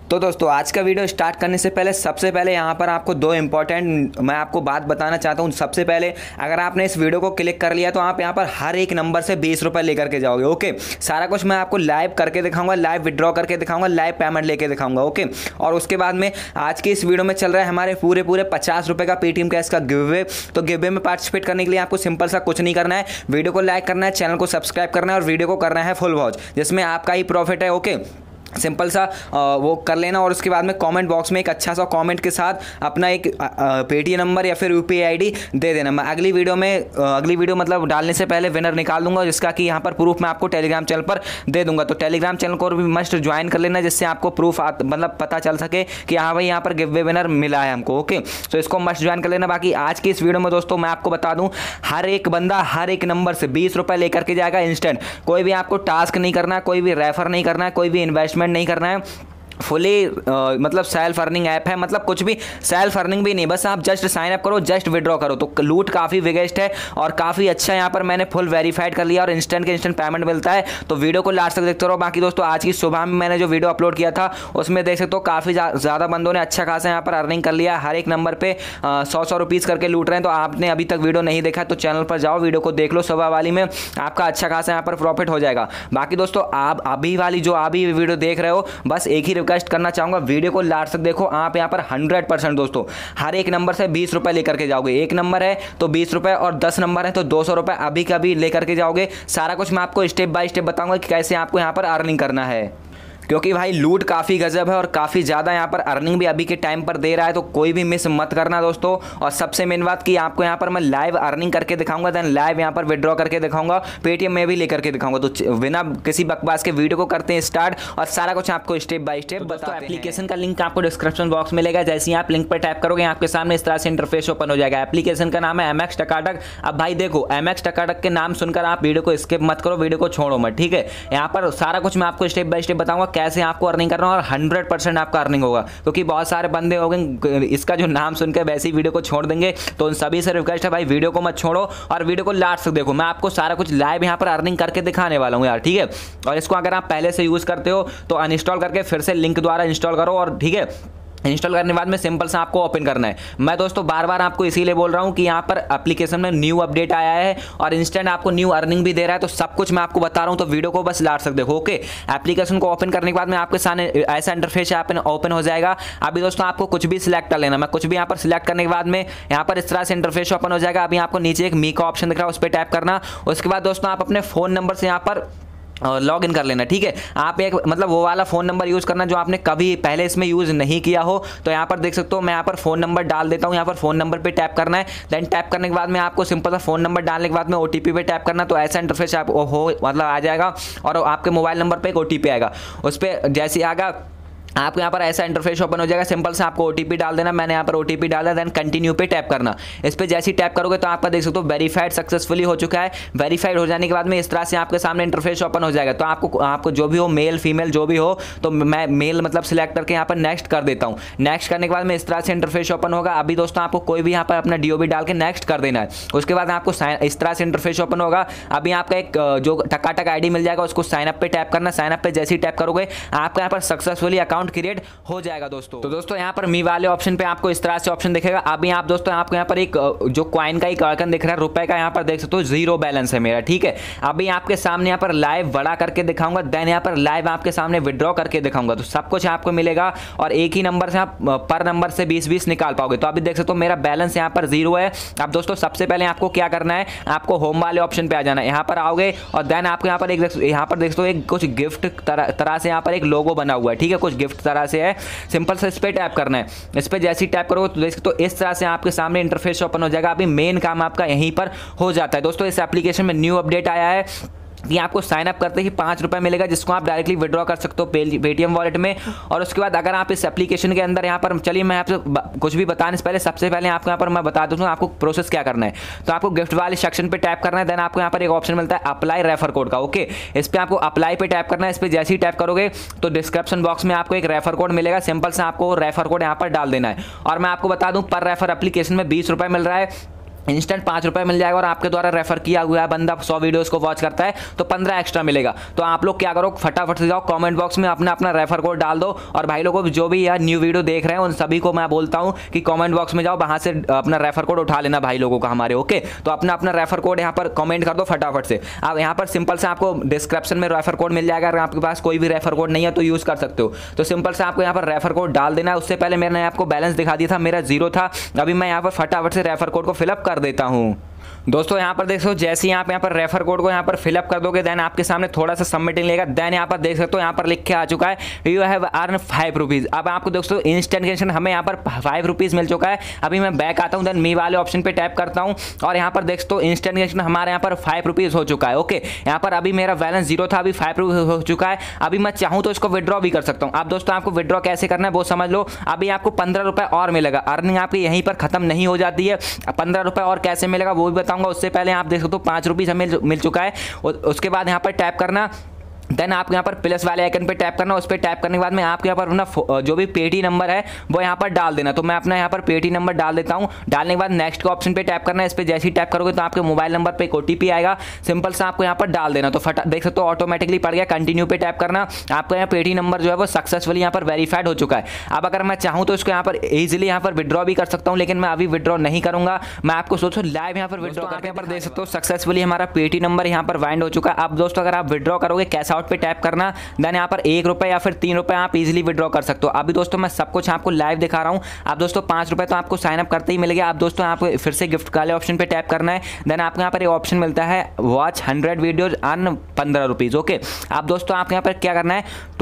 तो दोस्तों आज का वीडियो स्टार्ट करने से पहले सबसे पहले यहाँ पर आपको दो इंपॉर्टेंट मैं आपको बात बताना चाहता हूँ। सबसे पहले अगर आपने इस वीडियो को क्लिक कर लिया तो आप यहाँ पर हर एक नंबर से 20 रुपये लेकर के जाओगे। ओके, सारा कुछ मैं आपको लाइव करके दिखाऊंगा, लाइव विड्रॉ करके दिखाऊंगा, लाइव पेमेंट लेके दिखाऊंगा। ओके, और उसके बाद में आज की इस वीडियो में चल रहा है हमारे पूरे 50 रुपये का पेटीएम कैश का गिव अवे। तो गिव अवे में पार्टिसिपेट करने के लिए आपको सिंपल सा कुछ नहीं करना है, वीडियो को लाइक करना है, चैनल को सब्सक्राइब करना है और वीडियो को करना है फुल वॉच, जिसमें आपका ही प्रॉफिट है। ओके, सिंपल सा वो कर लेना और उसके बाद में कमेंट बॉक्स में एक अच्छा सा कमेंट के साथ अपना एक पेटीएम नंबर या फिर यूपीआई आईडी दे देना। मैं अगली वीडियो मतलब डालने से पहले विनर निकाल दूंगा, जिसका कि यहाँ पर प्रूफ मैं आपको टेलीग्राम चैनल पर दे दूंगा। तो टेलीग्राम चैनल को भी मस्ट ज्वाइन कर लेना, जिससे आपको प्रूफ मतलब पता चल सके कि हाँ भाई यहाँ पर गिव अवे विनर मिला है हमको। ओके, तो इसको मस्ट ज्वाइन कर लेना। बाकी आज की इस वीडियो में दोस्तों मैं आपको बता दूँ, हर एक बंदा हर एक नंबर से 20 रुपये लेकर के जाएगा इंस्टेंट। कोई भी आपको टास्क नहीं करना है, कोई भी रेफर नहीं करना है, कोई भी इन्वेस्टमेंट नहीं करना है। फुली मतलब सेल्फ अर्निंग ऐप है, मतलब कुछ भी सेल्फ अर्निंग भी नहीं, बस आप जस्ट साइन अप करो, जस्ट विड्रॉ करो। तो लूट काफ़ी बिगेस्ट है और काफ़ी अच्छा यहाँ पर मैंने फुल वेरीफाइड कर लिया और इंस्टेंट के इंस्टेंट पेमेंट मिलता है। तो वीडियो को लास्ट तक देखते रहो। बाकी दोस्तों आज की सुबह में मैंने जो वीडियो अपलोड किया था उसमें देख सकते हो काफ़ी ज़्यादा बंदों ने अच्छा खासा यहाँ पर अर्निंग कर लिया। हर एक नंबर पर 100 रुपीज़ करके लूट रहे हैं। तो आपने अभी तक वीडियो नहीं देखा तो चैनल पर जाओ, वीडियो को देख लो, सुबह वाली में आपका अच्छा खासा यहाँ पर प्रॉफिट हो जाएगा। बाकी दोस्तों आप अभी वाली जो अभी वीडियो देख रहे हो, बस एक ही रिक्वेस्ट करना चाहूँगा, वीडियो को लास्ट तक देखो। आप यहाँ पर 100% दोस्तों हर एक नंबर से 20 रुपये लेकर के जाओगे। एक नंबर है तो 20 रुपये और 10 नंबर है तो 200 रुपये अभी कभी लेकर के जाओगे। सारा कुछ मैं आपको स्टेप बाय स्टेप बताऊंगा कि कैसे आपको यहाँ पर अर्निंग करना है, क्योंकि भाई लूट काफ़ी गजब है और काफ़ी ज़्यादा यहाँ पर अर्निंग भी अभी के टाइम पर दे रहा है। तो कोई भी मिस मत करना दोस्तों। और सबसे मेन बात कि आपको यहाँ पर मैं लाइव अर्निंग करके दिखाऊंगा, देन लाइव यहाँ पर विड्रॉ करके दिखाऊंगा, पेटीएम में भी लेकर के दिखाऊंगा। तो बिना किसी बकवास के वीडियो को करते हैं स्टार्ट और सारा कुछ आपको स्टेप बाय स्टेप बताते हैं। एप्लीकेशन का लिंक आपको डिस्क्रिप्शन बॉक्स में मिलेगा। जैसे ही आप लिंक पर टैप करोगे आपके सामने इस तरह से इंटरफेस ओपन हो जाएगा। एप्लीकेशन का नाम है MX टकाटक। अब भाई देखो, MX टकाटक के नाम सुनकर आप वीडियो को स्किप मत करो, वीडियो को छोड़ो मत, ठीक है। यहाँ पर सारा कुछ मैं आपको स्टेप बाय स्टेप बताऊंगा कैसे आपको अर्निंग और 100% आपका अर्निंग होगा। क्योंकि बहुत सारे बंदे हो गए इसका जो नाम सुनकर वैसे ही वीडियो को छोड़ देंगे। तो उन सभी से रिक्वेस्ट है भाई वीडियो को मत छोड़ो और वीडियो को लास्ट तक देखो। मैं आपको सारा कुछ लाइव यहाँ पर अर्निंग करके दिखाने वाला हूँ यार, ठीक है। और इसको अगर आप पहले से यूज़ करते हो तो अनइंस्टॉल करके फिर से लिंक द्वारा इंस्टॉल करो और ठीक है, इंस्टॉल करने के बाद में सिंपल से आपको ओपन करना है। मैं दोस्तों बार बार आपको इसीलिए बोल रहा हूं कि यहाँ पर एप्लीकेशन में न्यू अपडेट आया है और इंस्टेंट आपको न्यू अर्निंग भी दे रहा है। तो सब कुछ मैं आपको बता रहा हूं, तो वीडियो को बस लास्ट तक देखो। ओके, एप्लीकेशन को ओपन करने के बाद में आपके सामने ऐसा इंटरफेस ओपन हो जाएगा। अभी दोस्तों आपको कुछ भी सिलेक्ट कर लेना। मैं कुछ भी यहाँ पर सिलेक्ट करने के बाद में यहाँ पर इस तरह से इंटरफेस ओपन हो जाएगा। अभी आपको नीचे एक मी का ऑप्शन दिख रहा है, उस पर टैप करना। उसके बाद दोस्तों आप अपने फ़ोन नंबर से यहाँ पर लॉग इन कर लेना, ठीक है। आप एक मतलब वो वाला फ़ोन नंबर यूज़ करना जो आपने कभी पहले इसमें यूज़ नहीं किया हो। तो यहाँ पर देख सकते हो मैं यहाँ पर फ़ोन नंबर डाल देता हूँ। यहाँ पर फ़ोन नंबर पे टैप करना है। देन टैप करने के बाद में आपको सिंपल सा फ़ोन नंबर डालने के बाद में OTP पे टैप करना। तो ऐसा इंटरफेस आप हो मतलब आ जाएगा और आपके मोबाइल नंबर पर एक OTP आएगा। उस पर जैसे आएगा आपको यहाँ पर ऐसा इंटरफेस ओपन हो जाएगा। सिंपल से आपको OTP डाल देना। मैंने यहाँ पर OTP डाला, देन कंटिन्यू पे टैप करना। इस पर जैसे ही टैप करोगे तो आपका देख सकते हो वेरीफाइड सक्सेसफुली हो चुका है। वेरीफाइड हो जाने के बाद में इस तरह से आपके सामने इंटरफेस ओपन हो जाएगा। तो आपको जो भी हो, मेल फीमेल जो भी हो, तो मैं मेल मतलब सिलेक्ट करके यहाँ पर नेक्स्ट कर देता हूँ। नेक्स्ट करने के बाद में इस तरह से इंटरफेस ओपन होगा। अभी दोस्तों आपको कोई भी यहाँ पर अपना DOB डाल के नेक्स्ट कर देना है। उसके बाद आपको इस तरह से इंटरफेस ओपन होगा। अभी आपका एक जो टकाटक ID मिल जाएगा, उसको साइन अप पे टैप करना। साइन अप पे जैसे ही टैप करोगे आपका यहाँ पर सक्सेसफुली अकाउंट क्रिएट हो जाएगा दोस्तों। तो दोस्तों यहाँ पर मी वाले ऑप्शन पे आपको इस तरह से ऑप्शन दिखेगा। अभी आप दोस्तों आपको यहाँ पर एक जो कॉइन का एक आइकन दिख रहा है रुपए का, यहाँ पर देख सकते हो 0 बैलेंस है मेरा, ठीक है। अभी आपके सामने यहाँ पर लाइव बड़ा करके दिखाऊंगा, देन यहाँ पर लाइव आपके सामने विड्रॉ करके दिखाऊंगा। तो सब कुछ आपको मिलेगा और एक ही नंबर से आप पर नंबर से 20-20 निकाल पाओगे। तो अभी देख सकते हो मेरा बैलेंस यहाँ पर 0 है। अब दोस्तों सबसे पहले आपको क्या करना है, आपको होम वाले ऑप्शन पे आ जाना है। यहाँ पर आओगे और देन आपको यहाँ पर देख सकते हो एक कुछ गिफ्ट तरह से यहाँ पर एक लोगो बना हुआ है, ठीक है, कुछ गिफ्ट तरह से है। सिंपल से इस पर टैप करना है। इस पर जैसे ही टैप करोगे तो देख सकते हो इस तरह से आपके सामने इंटरफेस ओपन हो जाएगा। अभी मेन काम आपका यहीं पर हो जाता है दोस्तों। इस एप्लीकेशन में न्यू अपडेट आया है कि आपको साइन अप करते ही 5 रुपये मिलेगा, जिसको आप डायरेक्टली विड्रॉ कर सकते हो पेटीएम वॉलेट में। और उसके बाद अगर आप इस एप्लीकेशन के अंदर यहाँ पर चलिए मैं आपसे कुछ भी बताने से पहले सबसे पहले आपको यहाँ पर मैं बता दूँ आपको प्रोसेस क्या करना है। तो आपको गिफ्ट वाले सेक्शन पे टैप करना है। देन आपको यहाँ पर एक ऑप्शन मिलता है अप्लाई रेफर कोड का। ओके, इस पर आपको अप्लाई पे टैप करना है। इस पर जैसे ही टैप करोगे तो डिस्क्रिप्शन बॉक्स में आपको एक रेफर कोड मिलेगा। सिंपल से आपको रेफर कोड यहाँ पर डाल देना है। और मैं आपको बता दूँ पर रेफर एप्लीकेशन में 20 रुपये मिल रहा है। इंस्टेंट 5 रुपये मिल जाएगा और आपके द्वारा रेफर किया हुआ है बंदा 100 वीडियोस को वॉच करता है तो 15 एक्स्ट्रा मिलेगा। तो आप लोग क्या करो, फटाफट से जाओ कमेंट बॉक्स में अपना अपना रेफर कोड डाल दो। और भाई लोगों जो भी यार न्यू वीडियो देख रहे हैं उन सभी को मैं बोलता हूँ कि कमेंट बॉक्स में जाओ, वहाँ से अपना रेफर कोड उठा लेना भाई लोगों का हमारे। ओके, तो अपना अपना रेफर कोड यहाँ पर कमेंट कर दो फटाफट से। आप यहाँ पर सिंपल से आपको डिस्क्रिप्शन में रेफर कोड मिल जाएगा। अगर आपके पास कोई भी रेफर कोड नहीं है तो यूज़ कर सकते हो। तो सिंपल से आपको यहाँ पर रेफर कोड डाल देना है। उससे पहले मैंने आपको बैलेंस दिखा दिया था, मेरा 0 था। अभी मैं यहाँ पर फटाफट से रेफर कोड को फिलअप कर देता हूँ। दोस्तों यहाँ पर देख सकते हो जैसे ही आप यहाँ पर रेफर कोड को यहाँ पर फिलअप कर दोगे देन आपके सामने थोड़ा सा सबमिटिंग लेगा। देन यहाँ पर देख सकते हो यहाँ पर लिख के आ चुका है यू हैव अर्न 5 रुपीज़। अब आपको दोस्तों इंस्टेंट गेशन हमें यहाँ पर 5 रुपीज़ मिल चुका है। अभी मैं बैक आता हूँ, देन मी वाले ऑप्शन पे टैप करता हूँ और यहाँ पर देख सकते हो इंस्टेंट गेशन हमारे यहाँ पर 5 रुपीज़ हो चुका है। ओके, यहाँ पर अभी मेरा बैलेंस 0 था, अभी 5 रुपीज़ हो चुका है। अभी मैं चाहूँ तो इसको विड्रॉ भी कर सकता हूँ। आप दोस्तों आपको विड्रॉ कैसे करना है वो समझ लो। अभी आपको 15 रुपये और मिलेगा। अर्निंग आपकी यहीं पर खत्म नहीं हो जाती है। 15 रुपये और कैसे मिलेगा वो भी बताऊँगा। उससे पहले आप देख सकते हो 5 रुपीज़ हमें मिल चुका है। उसके बाद यहाँ पर टैप करना, देन आपको यहाँ पर प्लस वाले आइकन पे टैप करना। उस पर टैप करने के बाद में आपके यहाँ पर अपना जो भी पेटी नंबर है वो यहाँ पर डाल देना। तो मैं अपना यहाँ पर पेटी नंबर डाल देता हूँ। डालने के बाद नेक्स्ट के ऑप्शन पे टैप करना है। इस पर जैसे ही टैप करोगे तो आपके मोबाइल नंबर पे एक OTP आएगा, सिंपल से आपको यहाँ पर डाल देना। तो देख सकते हो ऑटोमेटिकली पड़ गया। कंटिन्यू पे टैप करना, आपका यहाँ पेटी नंबर जो है वो सक्सेसफुली यहाँ पर वेरीफाइड हो चुका है। अब अगर मैं चाहूँ तो इसको यहाँ पर ईजिली यहाँ पर विड्रॉ भी कर सकता हूँ, लेकिन मैं अभी विड्रॉ नहीं करूँगा। मैं आपको सोचो लाइव यहाँ पर विड्रॉ करके यहाँ पर देख सकते हो सक्सेसफुली हमारा पेटी नंबर यहाँ पर वाइंड हो चुका है। अब दोस्तों अगर आप विड्रॉ करोगे कैश आउट पे टैप करना, देन यहाँ पर 1 रुपये या फिर 3 रुपये आप इजीली विड्रॉ कर सकते हो। अभी दोस्तों मैं सब कुछ आपको लाइव दिखा रहा हूँ। आप दोस्तों 5 रुपये तो आपको साइन अप करते ही मिल गया। आप दोस्तों आपको फिर से गिफ्ट वाले ऑप्शन पे टैप करना है। देन आपको यहाँ पर एक ऑप्शन मिलता है watch 100 videos earn 15 rupees. Okay, आप दोस्तों आपके यहाँ पर क्या करना है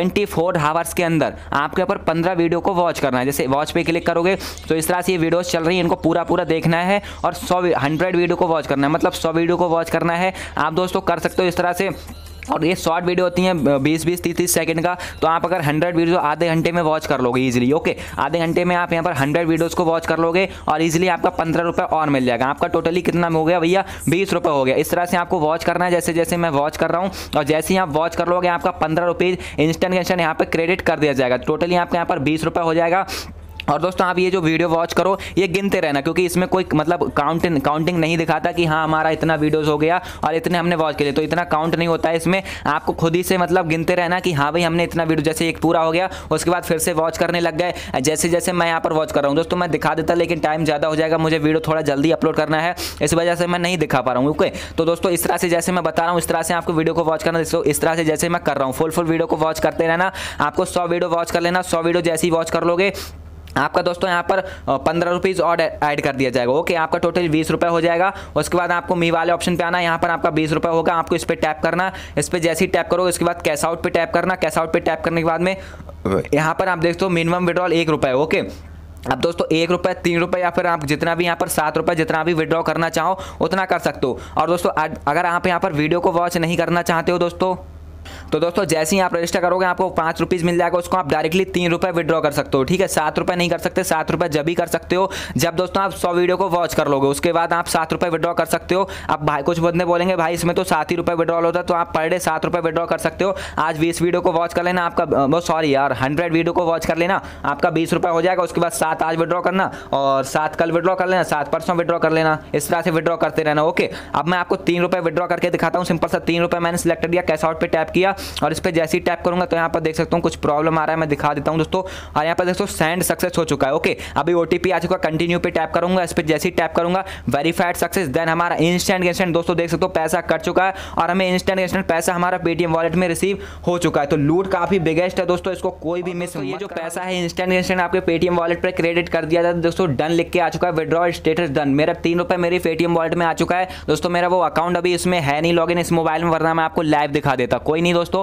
24 आवर्स के अंदर आपके यहाँ पर 15 वीडियो को वॉच करना है। जैसे वॉच पे क्लिक करोगे तो इस तरह से ये वीडियोस चल रही है, इनको पूरा देखना है और 100 वीडियो को वॉच करना है, मतलब 100 वीडियो को वॉच करना है। आप दोस्तों कर सकते हो इस तरह से। और ये शॉर्ट वीडियो होती हैं 20-20, 30-30 सेकंड का। तो आप अगर 100 वीडियो आधे घंटे में वॉच कर लोगे इजीली। ओके, आधे घंटे में आप यहाँ पर 100 वीडियोस को वॉच कर लोगे और इजीली आपका 15 रुपये और मिल जाएगा। आपका टोटली कितना हो गया भैया 20 रुपये हो गया। इस तरह से आपको वॉच करना है जैसे जैसे मैं वॉच कर रहा हूँ। और जैसे ही आप वॉच कर लोगे आपका 15 रुपीज़ इंस्टेंट गेशन यहाँ पर क्रेडिट कर दिया जाएगा। टोटली आपके यहाँ पर 20 रुपये हो जाएगा। और दोस्तों आप ये जो वीडियो वॉच करो ये गिनते रहना, क्योंकि इसमें कोई मतलब काउंटिंग नहीं दिखाता कि हाँ हमारा इतना वीडियोस हो गया और इतने हमने वॉच किए। तो इतना काउंट नहीं होता है इसमें। आपको खुद ही से मतलब गिनते रहना कि हाँ भाई हमने इतना वीडियो, जैसे एक पूरा हो गया उसके बाद फिर से वॉच करने लग गए। जैसे जैसे मैं यहाँ पर वॉच कर रहा हूँ दोस्तों मैं दिखा देता, लेकिन टाइम ज़्यादा हो जाएगा, मुझे वीडियो थोड़ा जल्दी अपलोड करना है, इस वजह से मैं नहीं दिखा पा रहा हूँ। ओके, तो दोस्तों इस तरह से जैसे मैं बता रहा हूँ इस तरह से आपको वीडियो को वॉच करना। इस तरह से जैसे मैं कर रहा हूँ फुल वीडियो को वॉच करते रहना। आपको 100 वीडियो वॉच कर लेना। 100 वीडियो जैसे ही वॉच कर लोगे आपका दोस्तों यहाँ पर 15 रुपीज़ और ऐड कर दिया जाएगा। ओके, आपका टोटल 20 रुपये हो जाएगा। उसके बाद आपको मी वाले ऑप्शन पे आना है, यहाँ पर आपका 20 रुपये होगा। आपको इस पर टैप करना, इस पर जैसे ही टैप करोगे उसके बाद कैश आउट पे टैप करना। कैश आउट पे टैप करने के बाद में यहाँ पर आप देखते हो मिनिमम विड्रॉल 1 रुपये। ओके, अब दोस्तों 1 रुपये, 3 रुपये या फिर आप जितना भी यहाँ पर 7 रुपये जितना भी विड्रॉ करना चाहो उतना कर सकते हो। और दोस्तों अगर आप यहाँ पर वीडियो को वॉच नहीं करना चाहते हो दोस्तों जैसे ही आप रजिस्टर करोगे आपको 5 रुपीज़ मिल जाएगा। उसको आप डायरेक्टली 3 रुपये विड्रॉ कर सकते हो। ठीक है, 7 रुपये नहीं कर सकते। 7 रुपये जब भी कर सकते हो जब दोस्तों आप 100 वीडियो को वॉच कर लोगे, उसके बाद आप 7 रुपये विड्रॉ कर सकते हो। अब भाई कुछ बंदे बोलेंगे भाई इसमें तो 7 ही रुपये विड्रॉल होता है, तो आप पर डे 7 रुपये विड्रॉ कर सकते हो। आज 20 वीडियो को वॉच कर लेना, आपका सॉरी यार 100 वीडियो को वॉच कर लेना, आपका 20 रुपये हो जाएगा। उसके बाद 7 आज विड्रॉ करना और 7 कल विड्रॉ कर लेना, 7 परसों विड्रॉ कर लेना। इस तरह से विड्रॉ करते रहना। ओके, अब मैं आपको 3 रुपये विड्रॉ करके दिखाता हूँ। सिंपल सा 3 रुपये मैंने सेलेक्ट किया, कैश आउट पे टैप किया और इस पर जैसे ही टैप करूंगा तो यहाँ पर देख सकता हूँ कुछ प्रॉब्लम आ रहा है, मैं दिखा देता हूँ दोस्तों। और यहाँ पर देखो सेंड सक्सेस हो चुका है। ओके, अभी OTP आ चुका है। कंटिन्यू पे टैप करूंगा, इस पर जैसे ही टैप करूंगा वेरीफाइड सक्सेस। देन हमारा इंस्टेंट गेशन दोस्तों देख सकते हो पैसा कट चुका है और हमें इंस्टेंट गेशन पैसा हमारा पेटीएम वॉलेट में रिसीव हो चुका है। तो लूट काफी बिगेस्ट है दोस्तों, इसको कोई भी मिस। ये जो पैसा है इंस्टेंट गेशन आपके पेटीएम वॉलेट पर क्रेडिट कर दिया जाता है दोस्तों। डन लिख के आ चुका है, विड्रॉ स्टेटस डन। मेरा 3 रुपये मेरी पेटीएम वॉलेट में आ चुका है दोस्तों। मेरा वो अकाउंट अभी इसमें है नहीं लॉगिन इस मोबाइल में, वरना मैं आपको लाइव दिखा देता। कोई नहीं दोस्तों,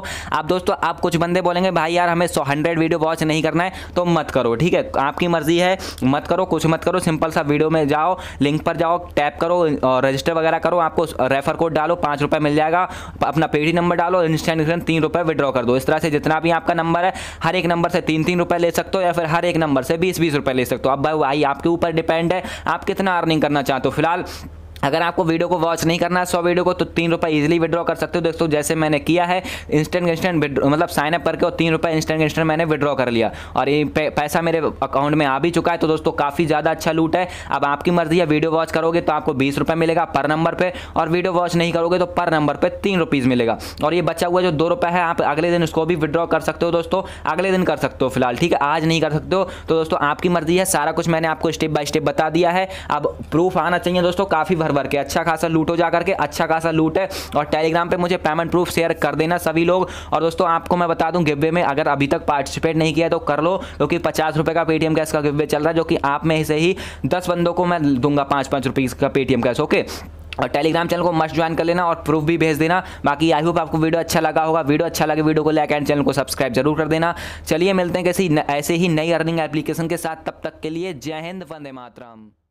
आप कुछ बंदे बोलेंगे भाई यार हमें 100 वीडियो वॉच नहीं करना है, तो मत करो। ठीक है, आपकी मर्जी है, मत करो, कुछ मत करो। सिंपल सा वीडियो में जाओ, लिंक पर जाओ, टैप करो और रजिस्टर वगैरह करो। आपको रेफर कोड डालो, 5 रुपये मिल जाएगा। अपना पेटी नंबर डालो, इंस्टेंट 3 रुपये विड्रॉ कर दो। इस तरह से जितना भी आपका नंबर है हर एक नंबर से 3-3 रुपये ले सकते हो या फिर हर एक नंबर से 20-20 रुपये ले सकते हो। अब भाई आपके ऊपर डिपेंड है आप कितना अर्निंग करना चाहते हो। फिलहाल अगर आपको वीडियो को वॉच नहीं करना है 100 वीडियो को, तो 3 रुपये ईजिली विड्रॉ कर सकते हो दोस्तों, जैसे मैंने किया है इंस्टेंट मतलब साइन अप करके और 3 रुपये इंस्टेंट मैंने विड्रॉ कर लिया और ये पैसा मेरे अकाउंट में आ भी चुका है। तो दोस्तों काफ़ी ज़्यादा अच्छा लूट है। अब आपकी मर्जी है, वीडियो वॉच करोगे तो आपको 20 रुपये मिलेगा पर नंबर पर, और वीडियो वॉच नहीं करोगे तो पर नंबर पर 3 रुपीज़ मिलेगा। और ये बचा हुआ जो 2 रुपये है, आप अगले दिन उसको भी विड्रॉ कर सकते हो दोस्तों, अगले दिन कर सकते हो फिलहाल, ठीक है, आज नहीं कर सकते हो। तो दोस्तों आपकी मर्जी है, सारा कुछ मैंने आपको स्टेप बाय स्टेप बता दिया है। अब प्रूफ आना चाहिए दोस्तों, काफ़ी भर भर के अच्छा खासा लूट हो जा करके, अच्छा खासा लूट है। और टेलीग्राम पे मुझे पेमेंट प्रूफ शेयर कर देना सभी लोग। और दोस्तों आपको मैं बता दूं, गिव वे में अगर अभी तक पार्टिसिपेट नहीं किया तो कर लो, क्योंकि 50 रुपये का पेटीएम कैश का गिव वे चल रहा है, जो कि आप में से ही 10 बंदों को मैं दूंगा 5-5 रुपीज़ का पेटीएम कैश। ओके, और टेलीग्राम चैनल को मस्ट ज्वाइन कर लेना और प्रूफ भी भेज देना। बाकी आई होप आपको वीडियो अच्छा लगा होगा। वीडियो अच्छा लगे वीडियो को लाइक एंड चैनल को सब्सक्राइब जरूर कर देना। चलिए मिलते हैं किसी ऐसे ही नई अर्निंग एप्लीकेशन के साथ, तब तक के लिए जय हिंद, वंदे मातरम।